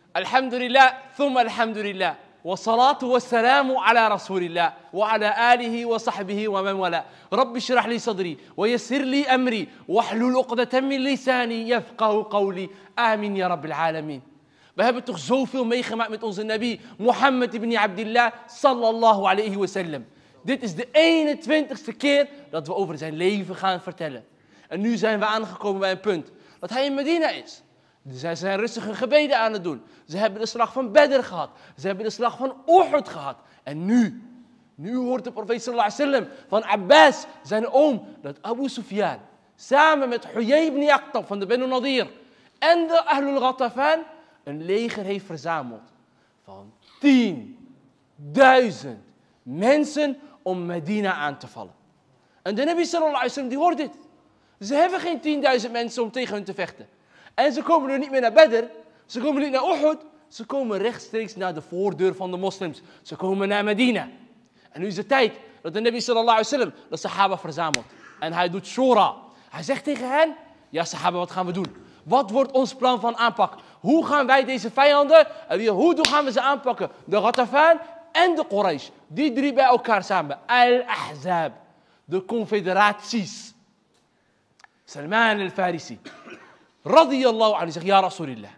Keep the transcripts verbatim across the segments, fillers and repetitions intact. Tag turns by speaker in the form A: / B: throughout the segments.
A: Alhamdulillah, thumma alhamdulillah. والصلاة والسلام على رسول الله وعلى آله وصحبه ومن والاه رب اشرح لي صدري ويسر لي أمري واحلل عقدة من لساني يفقه قولي آمين يا رب العالمين. We hebben toch zoveel meegemaakt met onze Nabi Mohammed ibn Abdillah sallallahu alayhi wa sallam. Dit is de eenentwintigste keer dat we over zijn leven gaan vertellen. En nu zijn we aangekomen bij een punt dat hij in Medina is. Zij zijn rustige gebeden aan het doen. Ze hebben de slag van Badr gehad. Ze hebben de slag van Uhud gehad. En nu, nu hoort de profeet sallallahu alaihi wasallam van Abbas, zijn oom, dat Abu Sufyan samen met Huyay ibn Akhtab van de Banu Nadir en de Ahlul Ghatafan een leger heeft verzameld van tienduizend mensen om Medina aan te vallen. En de Nabi sallallahu alaihi wasallam die hoort dit. Ze hebben geen tienduizend mensen om tegen hun te vechten. En ze komen er niet meer naar Badr, ze komen niet naar Uhud, ze komen rechtstreeks naar de voordeur van de moslims. Ze komen naar Medina. En nu is het tijd dat de Nabi sallallahu alaihi wasallam de sahaba verzamelt. En hij doet shura. Hij zegt tegen hen, ja sahaba, wat gaan we doen? Wat wordt ons plan van aanpak? Hoe gaan wij deze vijanden, hoe gaan we ze aanpakken? De Ghatafan en de Quraysh. Die drie bij elkaar samen. Al-Ahzab. De confederaties. Salman al-Farisi. Radiyallahu anhu zegt, ja Rasulillah.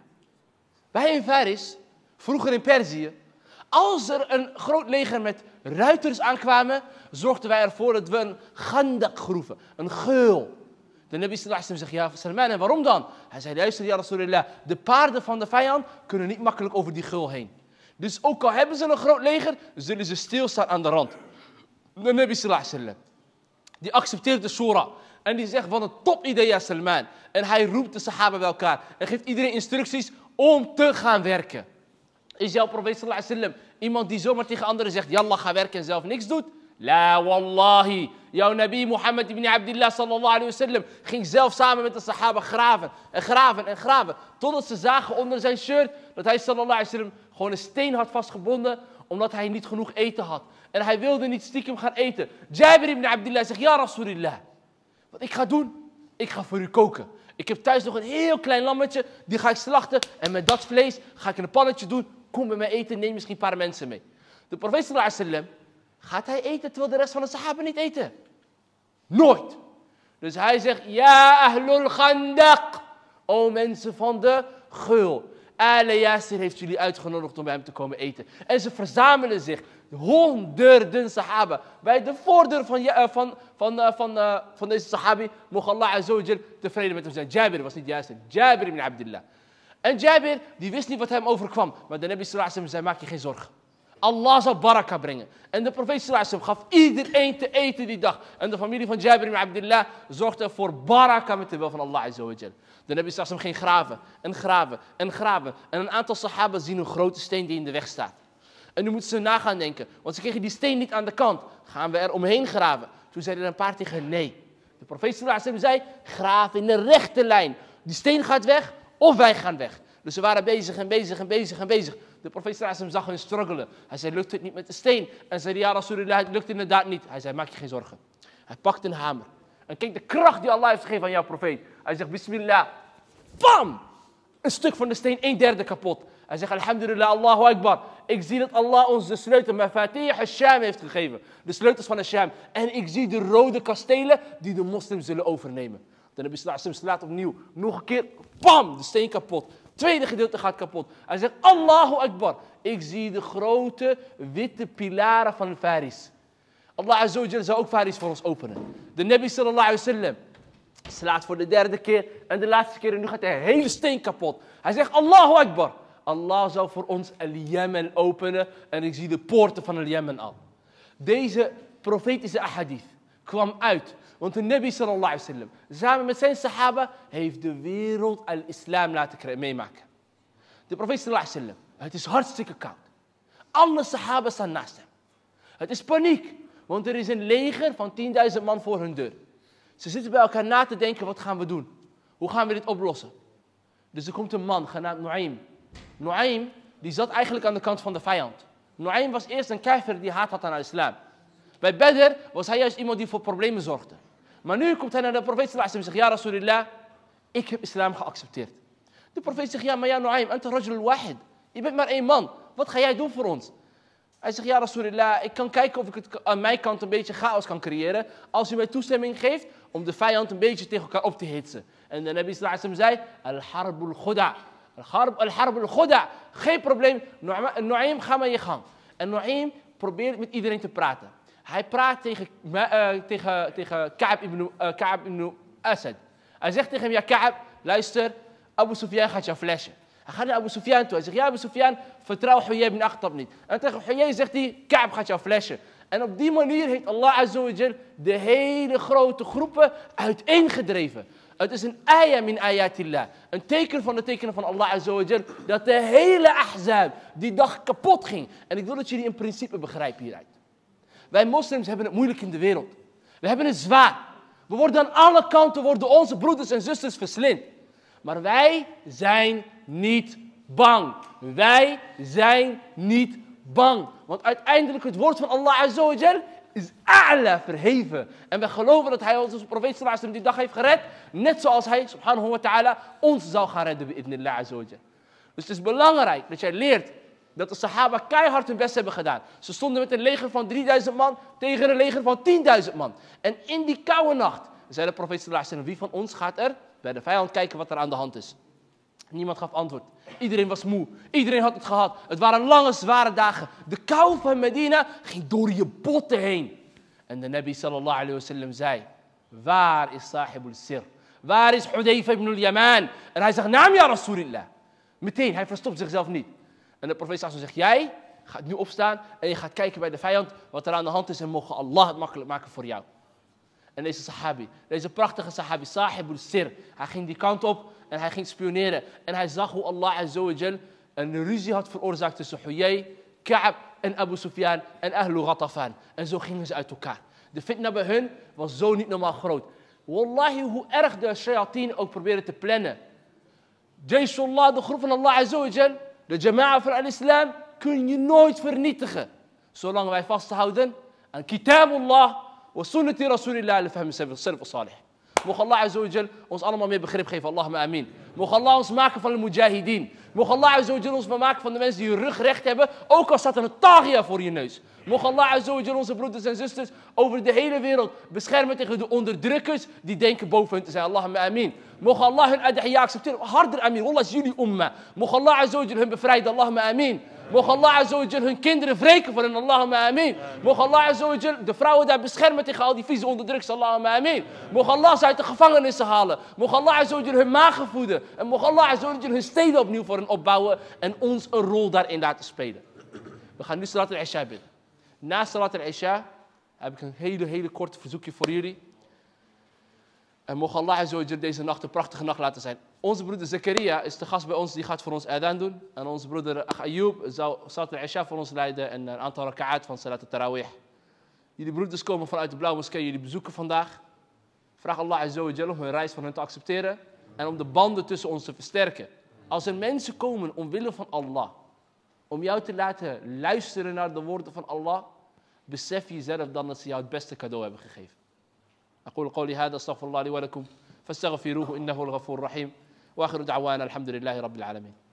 A: Wij in Faris, vroeger in Perzië, als er een groot leger met ruiters aankwamen, zorgden wij ervoor dat we een gandak groeven, een geul. De Nabi sallallahu alaihi wasallam zegt, ja Salman, en waarom dan? Hij zei, luister ja Rasulillah, de paarden van de vijand kunnen niet makkelijk over die geul heen. Dus ook al hebben ze een groot leger, zullen ze stilstaan aan de rand. De Nabi sallallahu alaihi wasallam, die accepteert de shura. En die zegt, wat een top idee, ja Salman. En hij roept de sahaba bij elkaar. En geeft iedereen instructies om te gaan werken. Is jouw profeet sallallahu alaihi wasallam iemand die zomaar tegen anderen zegt, yallah, ga werken en zelf niks doet? La wallahi. Jouw Nabi Mohammed ibn Abdillah sallallahu alaihi wasallam ging zelf samen met de sahaba graven. En graven en graven. Totdat ze zagen onder zijn shirt dat hij sallallahu alaihi wasallam gewoon een steen had vastgebonden. Omdat hij niet genoeg eten had. En hij wilde niet stiekem gaan eten. Jabir ibn Abdillah zegt, ja Rasulillah. Wat ik ga doen? Ik ga voor u koken. Ik heb thuis nog een heel klein lammetje. Die ga ik slachten. En met dat vlees ga ik in een pannetje doen. Kom bij mij eten. Neem misschien een paar mensen mee. De profeet sallallahu alaihi wasallam. Gaat hij eten terwijl de rest van de sahaba niet eten? Nooit. Dus hij zegt. Ja ahlul ghandaq. O mensen van de geul. Ala Yasir heeft jullie uitgenodigd om bij hem te komen eten. En ze verzamelen zich. Honderden sahaba. Bij de voordeur van, uh, van, van, uh, van, uh, van deze sahabi. Mocht Allah azawajal tevreden met hem zijn. Jabir was niet juist. Jabir ibn Abdillah. En Jabir die wist niet wat hem overkwam. Maar de Nabi sallallahu alaihi wasallam zei, maak je geen zorgen. Allah zal baraka brengen. En de profeet sallallahu alaihi wasallam gaf iedereen te eten die dag. En de familie van Jabir ibn Abdillah zorgde voor baraka met de wil van Allah azawajal. De Nabi sallallahu alaihi wasallam ging graven en graven en graven. En een aantal sahaba zien een grote steen die in de weg staat. En nu moeten ze na gaan denken. Want ze kregen die steen niet aan de kant. Gaan we er omheen graven? Toen zeiden er een paar tegen nee. De profeet sallallahu alaihi wasallam zei, graaf in de rechte lijn. Die steen gaat weg of wij gaan weg. Dus ze waren bezig en bezig en bezig en bezig. De profeet sallallahu alaihi wasallam zag hun struggelen. Hij zei, lukt het niet met de steen? En zei, ja Rasulullah, het lukt inderdaad niet. Hij zei, maak je geen zorgen. Hij pakt een hamer. En kijk de kracht die Allah heeft gegeven aan jouw profeet. Hij zegt, bismillah. Bam! Een stuk van de steen, een derde kapot. Hij zegt, alhamdulillah, Allahu Akbar. Ik zie dat Allah ons de sleutel, Mafatih al-Sham heeft gegeven. De sleutels van al-Sham. En ik zie de rode kastelen die de moslims zullen overnemen. De Nabi sallallahu alaihi wasallam slaat opnieuw. Nog een keer, bam, de steen kapot. Tweede gedeelte gaat kapot. Hij zegt, Allahu Akbar. Ik zie de grote witte pilaren van Faris. Allah azawajal zou ook Faris voor ons openen. De Nabi sallallahu alaihi wasallam slaat voor de derde keer en de laatste keer en nu gaat de hele steen kapot. Hij zegt, Allahu Akbar. Allah zal voor ons al-Yemen openen en ik zie de poorten van al-Yemen al. Deze profetische ahadith kwam uit. Want de Nabi sallallahu alaihi wasallam samen met zijn sahaba heeft de wereld al-Islam laten meemaken. De profeet sallallahu alaihi wasallam, het is hartstikke koud. Alle sahaba staan naast hem. Het is paniek, want er is een leger van tienduizend man voor hun deur. Ze zitten bij elkaar na te denken, wat gaan we doen? Hoe gaan we dit oplossen? Dus er komt een man genaamd Nu'aym. Nu'aym, die zat eigenlijk aan de kant van de vijand. Nu'aym was eerst een kafir die haat had aan islam. Bij Badr was hij juist iemand die voor problemen zorgde. Maar nu komt hij naar de profeet sallallahu alaihi wasallam en zegt, ja Rasulullah, ik heb islam geaccepteerd. De profeet zegt, ja maar ja Nu'aym, anta rajul wahid. Je bent maar één man. Wat ga jij doen voor ons? Hij zegt, ja Rasulullah, ik kan kijken of ik het aan mijn kant een beetje chaos kan creëren. Als u mij toestemming geeft om de vijand een beetje tegen elkaar op te hitsen. En de Nabi sallallahu alaihi wasallam zei, al-harbul khuda. Al-harbul khuda. Geen probleem. Nu'aym, ga maar je gang. En Nu'aym probeert met iedereen te praten. Hij praat tegen, uh, tegen, tegen Ka'b ibn, uh, Ka'b ibn Asad. Hij zegt tegen hem, ja Ka'b, luister, Abu Sufyan gaat jou flashen. Hij gaat naar Abu Sufyan toe. Hij zegt, ja Abu Sufyan, vertrouw Huyay ibn Akhtab niet. En tegen Huyay zegt hij, Ka'b gaat jou flashen. En op die manier heeft Allah Azza wa Jal de hele grote groepen uiteengedreven. Het is een ayah min ayatillah. Een teken van de tekenen van Allah Azza wa Jal. Dat de hele Ahzab die dag kapot ging. En ik wil dat jullie een principe begrijpen hieruit. Wij moslims hebben het moeilijk in de wereld. We hebben het zwaar. We worden aan alle kanten, worden onze broeders en zusters verslind. Maar wij zijn niet bang. Wij zijn niet bang. Want uiteindelijk het woord van Allah Azza wa Jal is a'la, verheven. En wij geloven dat hij onze profeet sallallahu alaihi wasallam die dag heeft gered. Net zoals hij, subhanahu wa ta'ala, ons zal gaan redden bi'idnillah Azza wa Jal. Dus het is belangrijk dat jij leert dat de sahaba keihard hun best hebben gedaan. Ze stonden met een leger van drieduizend man tegen een leger van tienduizend man. En in die koude nacht zei de profeet sallallahu alaihi wasallam, wie van ons gaat er bij de vijand kijken wat er aan de hand is? Niemand gaf antwoord. Iedereen was moe. Iedereen had het gehad. Het waren lange, zware dagen. De kou van Medina ging door je botten heen. En de Nabi sallallahu alayhi wa sallam zei, waar is sahibul sir? Waar is Hudayfa ibn al-Yaman? En hij zegt, naam ja Rasulillah. Meteen, hij verstopt zichzelf niet. En de profeet sallallahu alayhi wa sallam zegt, jij gaat nu opstaan en je gaat kijken bij de vijand wat er aan de hand is en mogen Allah het makkelijk maken voor jou. En deze sahabi, deze prachtige sahabi, sahibul sir, hij ging die kant op en hij ging spioneren. En hij zag hoe Allah Azza wa Jal een ruzie had veroorzaakt tussen Huyay, Ka'b en Abu Sufyan en Ahlu Ghatafan. En zo gingen ze uit elkaar. De fitna bij hun was zo niet normaal groot. Wallahi, hoe erg de shayateen ook proberen te plannen. Jayshullah, de groep van Allah Azza wa Jal, de jama'a van al-Islam, kun je nooit vernietigen. Zolang wij vasthouden aan kitabullah wa sunnati rasulillah al-fahm salaf salih. Mogen Allah Azza wa Jal ons allemaal meer begrip geven. Allahumma amin. Mogen Allah ons maken van de mujahideen. Mogen Allah Azza wa Jal ons maken van de mensen die hun rug recht hebben. Ook al staat er een tagia voor je neus. Mogen Allah Azza wa Jal onze broeders en zusters over de hele wereld beschermen tegen de onderdrukkers die denken boven hun te zijn. Allahumma amin. Mogen Allah hun adhiya accepteren. Harder amin. Wallah is jullie umma. Mogen Allah Azza wa Jal hun bevrijden. Allahumma amin. Mogen Allah Azza wa Jal hun kinderen wreken voor hen. Allahumma amin. Mogen Allah Azza wa Jal de vrouwen daar beschermen tegen al die vieze onderdrukkers. Allahumma amin. Mogen Allah ze uit de gevangenissen halen. Mogen Allah Azza wa Jal hun magen voeden. En mogen Allah Azza wa Jal hun steden opnieuw voor hen opbouwen. En ons een rol daarin laten spelen. We gaan nu Salat al-Isha bidden. Na Salat al-Isha heb ik een hele, hele korte verzoekje voor jullie. En mogen Allah Azza wa Jal deze nacht een prachtige nacht laten zijn. Onze broeder Zakaria is de gast bij ons, die gaat voor ons adhan doen. En onze broeder Ach Ayoub zou Salat al-Isha voor ons leiden en een aantal raka'at van Salat al-Tarawih. Jullie broeders komen vanuit de Blauwe Moskee jullie bezoeken vandaag. Vraag Allah Azza wa Jal om hun reis van hen te accepteren en om de banden tussen ons te versterken. Als er mensen komen omwille van Allah, om jou te laten luisteren naar de woorden van Allah, besef jezelf dan dat ze jou het beste cadeau hebben gegeven. أقول قولي هذا استغفر الله لي ولكم فاستغفروه إنه الغفور الرحيم وآخر دعوانا الحمد لله رب العالمين.